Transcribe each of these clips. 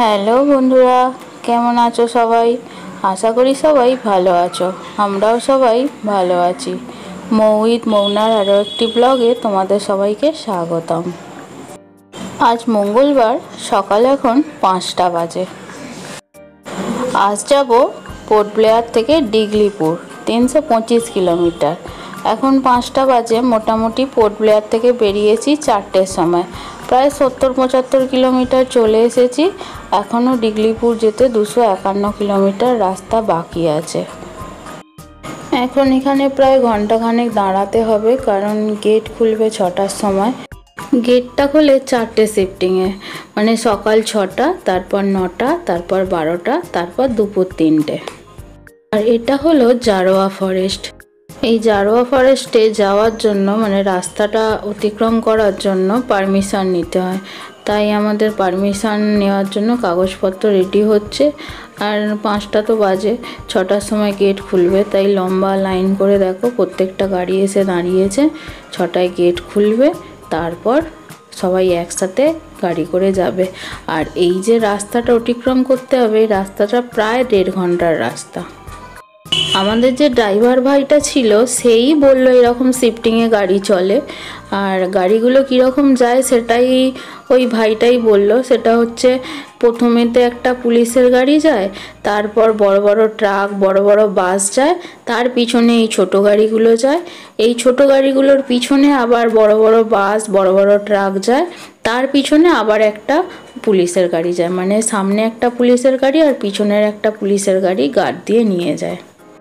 Hello বন্ধুরা, কেমন আছো সবাই? আশা করি সবাই ভালো আছো। আমরাও সবাই ভালো আছি। মৌইত মৌনার আরও একটি ব্লগে তোমাদের সবাইকে স্বাগতম। আজ মঙ্গলবার, সকাল এখন 5টা বাজে। আজ যাব পোর্ট ব্লেয়ার থেকে ডিগলিপুর, 325 কিলোমিটার। এখন 5টা বাজে, মোটামুটি পোর্ট ব্লেয়ার থেকে বেরিয়েছি 4টের সময়। প্রায় 70-75 কিলোমিটার চলে এসেছি। এখনও ডিগলিপুর যেতে 251 কিলোমিটার রাস্তা বাকি আছে। এখন এখানে প্রায় ঘন্টাখানেক দাঁড়াতে হবে, কারণ গেট খুলবে 6টার সময়। গেটটা খোলে 4টে শিফটিংয়ে, মানে সকাল 6টা, তারপর 9টা, তারপর 12টা, তারপর দুপুর 3টে। আর এটা হলো জারোয়া ফরেস্ট। এই জারোয়া ফরেস্টে যাওয়ার জন্য, মানে রাস্তাটা অতিক্রম করার জন্য পারমিশন নিতে হয়। তাই আমাদের পারমিশন নেওয়ার জন্য কাগজপত্র রেডি হচ্ছে। আর 5টা তো বাজে, 6টার সময় গেট খুলবে, তাই লম্বা লাইন করে দেখো প্রত্যেকটা গাড়ি এসে দাঁড়িয়েছে। 6টায় গেট খুলবে, তারপর সবাই একসাথে গাড়ি করে যাবে। আর এই যে রাস্তাটা অতিক্রম করতে হবে, এই রাস্তাটা প্রায় 1.5 ঘন্টার রাস্তা। আমাদের যে ড্রাইভার ভাইটা ছিল, সেই বলল এরকম শিফটিংয়ে গাড়ি চলে। আর গাড়িগুলো কীরকম যায় সেটাই ওই ভাইটাই বলল। সেটা হচ্ছে, প্রথমেতে একটা পুলিশের গাড়ি যায়, তারপর বড় বড় ট্রাক, বড় বড় বাস যায়, তার পিছনে এই ছোট গাড়িগুলো যায়। এই ছোট গাড়িগুলোর পিছনে আবার বড় বড় বাস, বড় বড় ট্রাক যায়, তার পিছনে আবার একটা পুলিশের গাড়ি যায়। মানে সামনে একটা পুলিশের গাড়ি আর পিছনের একটা পুলিশের গাড়ি গার্ড দিয়ে নিয়ে যায়।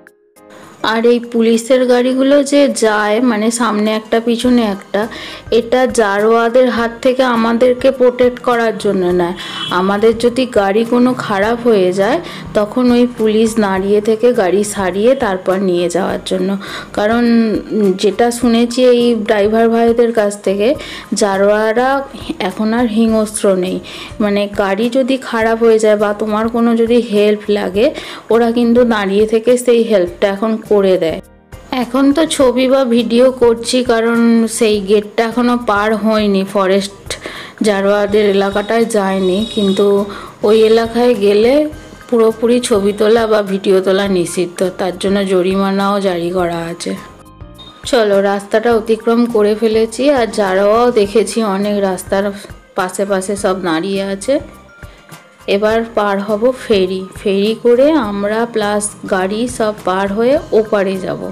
আর এই পুলিশের গাড়িগুলো যে যায়, মানে সামনে একটা পিছনে একটা, এটা জারোয়াদের হাত থেকে আমাদেরকে প্রোটেক্ট করার জন্য নয়। আমাদের যদি গাড়ি কোনো খারাপ হয়ে যায়, তখন ওই পুলিশ দাঁড়িয়ে থেকে গাড়ি সারিয়ে তারপর নিয়ে যাওয়ার জন্য। কারণ যেটা শুনেছি এই ড্রাইভার ভাইদের কাছ থেকে, জারোয়ারা এখন আর হিংস্র নেই। মানে গাড়ি যদি খারাপ হয়ে যায় বা তোমার কোনো যদি হেল্প লাগে, ওরা কিন্তু দাঁড়িয়ে থেকে সেই হেল্পটা এখন করে দেয়। এখন তো ছবি বা ভিডিও করছি, কারণ সেই গেটটা এখনও পার হয়নি, ফরেস্ট জারোয়াদের এলাকাটায় যায়নি। কিন্তু ওই এলাকায় গেলে পুরোপুরি ছবি তোলা বা ভিডিও তোলা নিষিদ্ধ, তার জন্য জরিমানাও জারি করা আছে। চলো, রাস্তাটা অতিক্রম করে ফেলেছি। আর জারোয়াও দেখেছি অনেক রাস্তার পাশে পাশে সব দাঁড়িয়ে আছে। এবার পার হব ফেরি করে আমরা প্লাস গাড়ি সব পার হয়ে ওপারে যাব।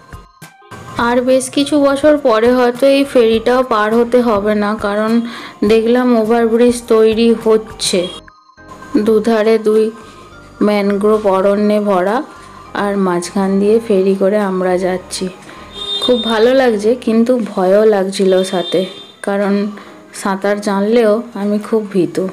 আর বেশ কিছু বছর পরে হয়তো এই ফেরিটাও পার হতে হবে না, কারণ দেখলাম ওভারব্রিজ তৈরি হচ্ছে। দুধারে 2 ম্যানগ্রোভ অরণ্যে ভরা, আর মাঝখান দিয়ে ফেরি করে আমরা যাচ্ছি। খুব ভালো লাগছে, কিন্তু ভয়ও লাগছিল সাথে, কারণ সাঁতার জানলেও আমি খুব ভীতু।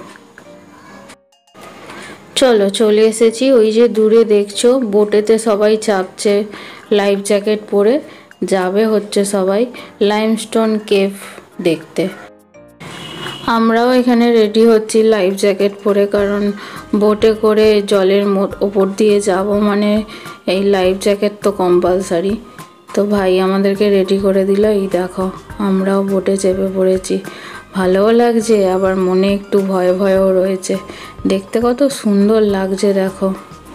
চলো, চলে এসেছি। ওই যে দূরে দেখছো, বোটেতে সবাই চাপছে লাইফ জ্যাকেট পরে। যাবে হচ্ছে সবাই লাইমস্টোন কেভ দেখতে। আমরাও এখানে রেডি হচ্ছি লাইফ জ্যাকেট পরে, কারণ বোটে করে জলের ওপর দিয়ে যাব, মানে এই লাইফ জ্যাকেট তো কম্পালসারি। তো ভাই আমাদেরকে রেডি করে দিল। এই দেখো, আমরাও বোটে চেপে পড়েছি। ভালোও লাগছে, আবার মনে একটু ভয় ভয়ও রয়েছে। দেখতে কত সুন্দর লাগছে দেখো।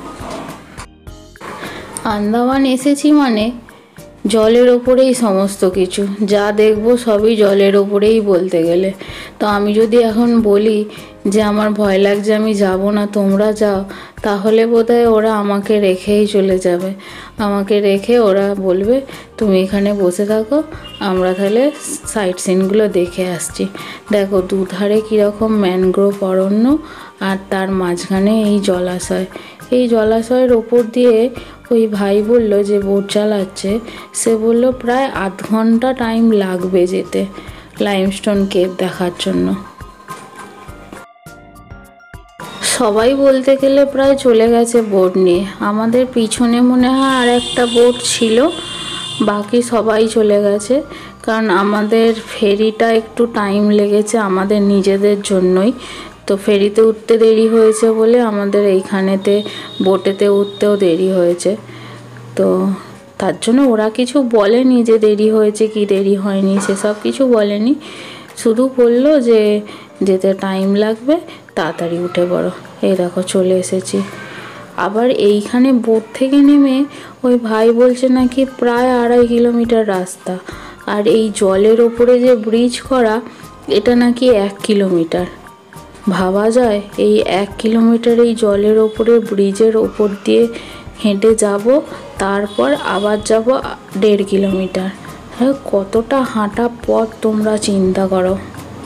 আন্দামান এসেছি মানে জলের ওপরেই সমস্ত কিছু, যা দেখবো সবই জলের ওপরেই বলতে গেলে। তো আমি যদি এখন বলি যে আমার ভয় লাগছে, আমি যাব না, তোমরা যাও, তাহলে বোধহয় ওরা আমাকে রেখেই চলে যাবে। আমাকে রেখে ওরা বলবে তুমি এখানে বসে থাকো, আমরা তাহলে সাইট সিনগুলো দেখে আসছি। দেখো দুধারে কীরকম ম্যানগ্রোভ অরণ্য, আর তার মাঝখানে এই জলাশয়। এই জলাশয়ের ওপর দিয়ে ওই ভাই বলল যে বোট চালাচ্ছে, সে বলল প্রায় আধ ঘন্টা টাইম লাগবে যেতে লাইমস্টোন কেভ দেখার জন্য। সবাই বলতে গেলে প্রায় চলে গেছে বোট নিয়ে। আমাদের পিছনে মনে হয় আর একটা বোট ছিল, বাকি সবাই চলে গেছে। কারণ আমাদের ফেরিটা একটু টাইম লেগেছে আমাদের নিজেদের জন্যই। তো ফেরিতে উঠতে দেরি হয়েছে বলে আমাদের এইখানেতে বোটেতে উঠতেও দেরি হয়েছে। তো তার জন্য ওরা কিছু বলেনি যে দেরি হয়েছে কি দেরি হয়নি, সেসব কিছু বলেনি। শুধু বলল যে যেতে টাইম লাগবে, তাড়াতাড়ি উঠে পড়ো। এই দেখো চলে এসেছি। আবার এইখানে বোট থেকে নেমে ওই ভাই বলছে নাকি প্রায় 2.5 কিলোমিটার রাস্তা, আর এই জলের ওপরে যে ব্রিজ করা এটা নাকি 1 কিলোমিটার। ভাবা যায় এই 1 কিলোমিটার এই জলের ওপরে ব্রিজের ওপর দিয়ে হেঁটে যাব, তারপর আবার যাব 1.5 কিলোমিটার। হ্যাঁ, কতটা হাঁটা পথ তোমরা চিন্তা করো।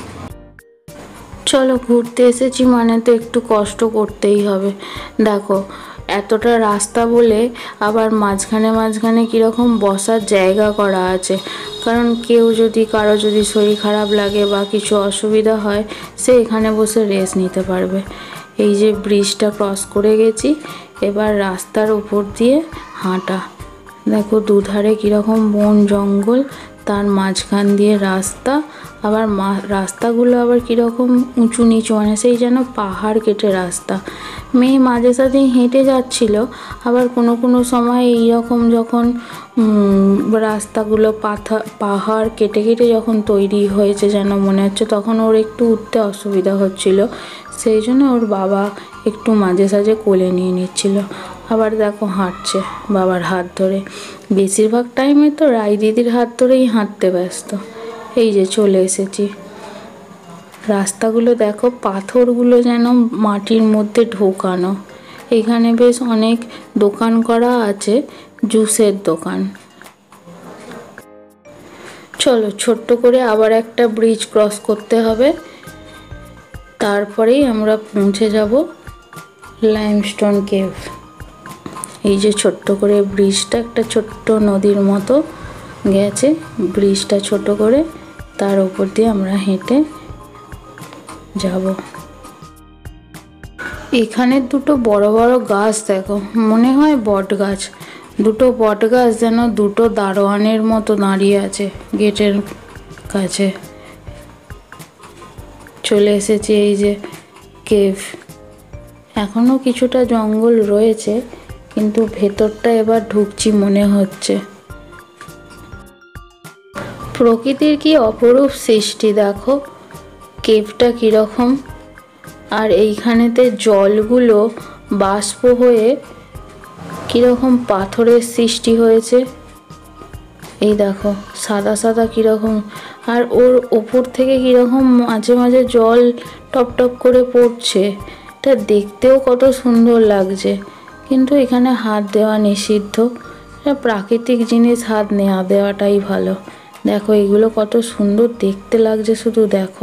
চলো, ঘুরতে এসেছি মানে তো একটু কষ্ট করতেই হবে। দেখো এতটা রাস্তা বলে আবার মাঝখানে মাঝখানে কীরকম বসার জায়গা করা আছে, কারণ কারো যদি শরীর খারাপ লাগে বা কিছু অসুবিধা হয়, সে এখানে বসে রেস্ট নিতে পারবে। এই যে ব্রিজটা ক্রস করে গেছি, এবার রাস্তার উপর দিয়ে হাঁটা। দেখো দুধারে কীরকম বন জঙ্গল, তার মাঝখান দিয়ে রাস্তা। আবার রাস্তাগুলো আবার কীরকম উঁচু নিচু, মানে সেই যেন পাহাড় কেটে রাস্তা। মেয়ে মাঝে সাঝেই হেঁটে যাচ্ছিল। আবার কোনো কোনো সময় এইরকম যখন রাস্তাগুলো পাহাড় কেটে কেটে যখন তৈরি হয়েছে যেন মনে হচ্ছে, তখন ওর একটু উঠতে অসুবিধা হচ্ছিল। সেই জন্য ওর বাবা একটু মাঝে সাঝে কোলে নিয়ে নিচ্ছিল। আবার দেখো হাঁটছে বাবার হাত ধরে। বেশিরভাগ টাইমে তো রাই দিদির হাত ধরেই হাঁটতে ব্যস্ত। এই যে চলে এসেছি। রাস্তাগুলো দেখো, পাথরগুলো যেন মাটির মধ্যে ঢোকানো। এখানে বেশ অনেক দোকান করা আছে, জুসের দোকান। চলো, ছোট্ট করে আবার একটা ব্রিজ ক্রস করতে হবে, তারপরেই আমরা পৌঁছে যাব লাইমস্টোন কেভ। এই যে ছোট্ট করে ব্রিজটা, একটা ছোট্ট নদীর মতো গেছে, ব্রিজটা ছোট করে তার উপর দিয়ে আমরা হেঁটে যাব। এখানে দুটো বড় বড় গাছ দেখো, মনে হয় বট গাছ। দুটো বট গাছ যেন দুটো দারোয়ানের মতো দাঁড়িয়ে আছে গেটের কাছে। চলে এসেছি এই যে কেভ। এখনো কিছুটা জঙ্গল রয়েছে, কিন্তু ভেতরটা এবার ঢুকছি মনে হচ্ছে। প্রকৃতির কি অপরূপ সৃষ্টি দেখো, কেভটা কীরকম। আর এইখানেতে জলগুলো বাষ্প হয়ে কীরকম পাথরের সৃষ্টি হয়েছে। এই দেখো সাদা সাদা কীরকম, আর ওর ওপর থেকে কীরকম মাঝে মাঝে জল টপ টপ করে পড়ছে। এটা দেখতেও কত সুন্দর লাগছে, কিন্তু এখানে হাত দেওয়া নিষিদ্ধ। এটা প্রাকৃতিক জিনিস, হাত নেওয়া দেওয়াটাই ভালো। দেখো এগুলো কত সুন্দর দেখতে লাগছে, শুধু দেখো।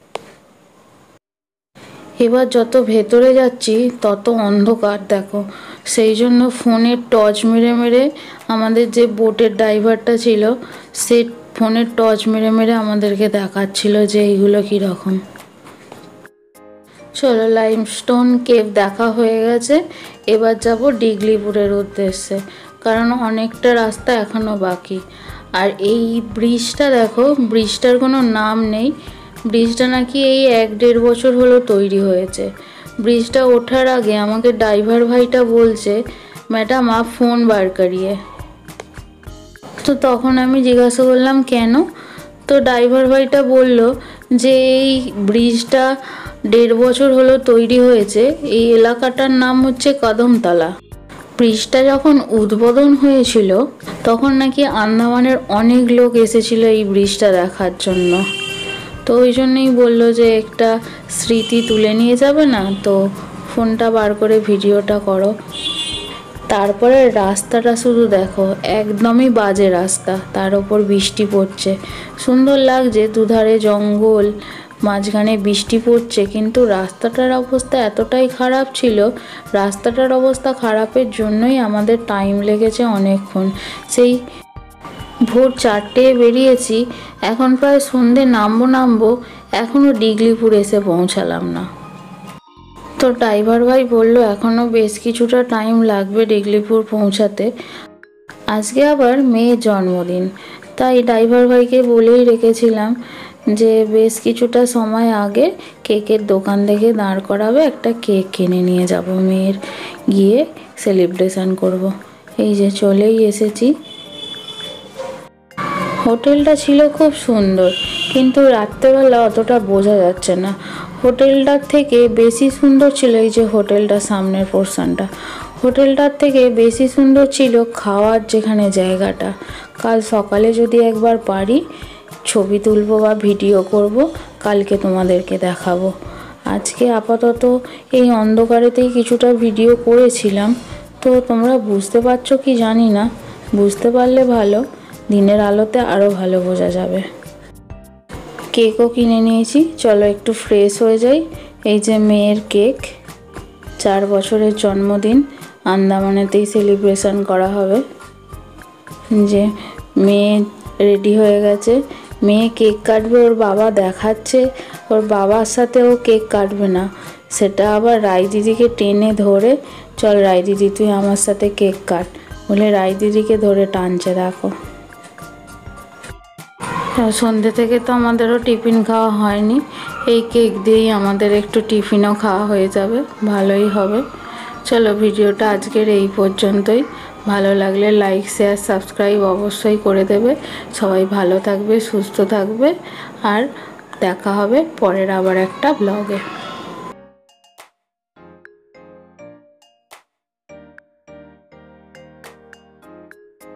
এবার যত ভেতরে যাচ্ছি তত অন্ধকার দেখো, সেই জন্য ফোনের টর্চ মেরে মেরে আমাদের যে বোটের ড্রাইভারটা ছিল, সে ফোনের টর্চ মেরে মেরে আমাদেরকে দেখাচ্ছিল যে এইগুলো কীরকম। চলো, লাইমস্টোন কেভ দেখা হয়ে গেছে, এবার যাব ডিগলিপুরের উদ্দেশ্যে, কারণ অনেকটা রাস্তা এখনও বাকি। আর এই ব্রিজটা দেখো, ব্রিজটার কোনো নাম নেই। ব্রিজটা নাকি এই 1-1.5 বছর হলো তৈরি হয়েছে। ব্রিজটা ওঠার আগে আমাকে ড্রাইভার ভাইটা বলছে, ম্যাডাম আপ ফোন বার করিয়ে। তো তখন আমি জিজ্ঞাসা করলাম কেন? তো ড্রাইভার ভাইটা বলল যে এই ব্রিজটা 1.5 বছর হলো তৈরি হয়েছে। এই এলাকাটার নাম হচ্ছে কদমতলা। ব্রিজটা যখন উদ্বোধন হয়েছিল তখন নাকি আন্দামানের অনেক লোক এসেছিল এই ব্রিজটা দেখার জন্য। তো ওই জন্যই বললো যে একটা স্মৃতি তুলে নিয়ে যাবে না, তো ফোনটা বার করে ভিডিওটা করো। তারপরে রাস্তাটা শুধু দেখো, একদমই বাজে রাস্তা, তার ওপর বৃষ্টি পড়ছে। সুন্দর লাগছে, দুধারে জঙ্গল, মাঝখানে বৃষ্টি পড়ছে, কিন্তু রাস্তাটার অবস্থা এতটাই খারাপ ছিল। রাস্তাটার অবস্থা খারাপের জন্যই আমাদের টাইম লেগেছে অনেকক্ষণ। সেই ভোর 4টে বেরিয়েছি, এখন প্রায় সন্ধে নামবো, এখনও ডিগলিপুর এসে পৌঁছালাম না। তো ড্রাইভার ভাই বলল এখনও বেশ কিছুটা টাইম লাগবে ডিগলিপুর পৌঁছাতে। আজকে আবার মেয়ের জন্মদিন, তাই ড্রাইভার ভাইকে বলেই রেখেছিলাম যে বেশ কিছুটা সময় আগে কেকের দোকান দেখে দাঁড় করাবে, একটা কেক কিনে নিয়ে যাব, মেয়ের গিয়ে সেলিব্রেশন করব। এই যে চলেই এসেছি। হোটেলটা ছিল খুব সুন্দর, কিন্তু রাত্রেবেলা অতটা বোঝা যাচ্ছে না। হোটেলটার থেকে বেশি সুন্দর ছিল এই যে হোটেলটার সামনের পোর্শনটা, হোটেলটার থেকে বেশি সুন্দর ছিল খাওয়ার যেখানে জায়গাটা। কাল সকালে যদি একবার পারি ছবি তুলবো বা ভিডিও করব, কালকে তোমাদেরকে দেখাবো। আজকে আপাতত এই অন্ধকারেতেই কিছুটা ভিডিও করেছিলাম, তো তোমরা বুঝতে পারছো কি জানি না, বুঝতে পারলে ভালো, দিনের আলোতে আরও ভালো বোঝা যাবে। কেকও কিনে নিয়েছি, চলো একটু ফ্রেশ হয়ে যাই। এই যে মেয়ের কেক, 4 বছরের জন্মদিন, আন্দামানেতেই সেলিব্রেশন করা হবে। যে মেয়ে রেডি হয়ে গেছে, মেয়ে কেক কাটবে, ওর বাবা দেখাচ্ছে, ওর বাবার সাথে ও কেক কাটবে না, সেটা আবার রায় দিদিকে টেনে ধরে, চল রায় দিদি তুই আমার সাথে কেক কাট বলে রায় দিদিকে ধরে টানছে, দেখো। সন্ধ্যে থেকে তো আমাদেরও টিফিন খাওয়া হয়নি, এই কেক দিয়েই আমাদের একটু টিফিনও খাওয়া হয়ে যাবে, ভালোই হবে। চলো ভিডিওটা আজকের এই পর্যন্তই। ভালো লাগলে লাইক শেয়ার সাবস্ক্রাইব অবশ্যই করে দেবে। সবাই ভালো থাকবে, সুস্থ থাকবে, আর দেখা হবে পরের আবার একটা ব্লগে।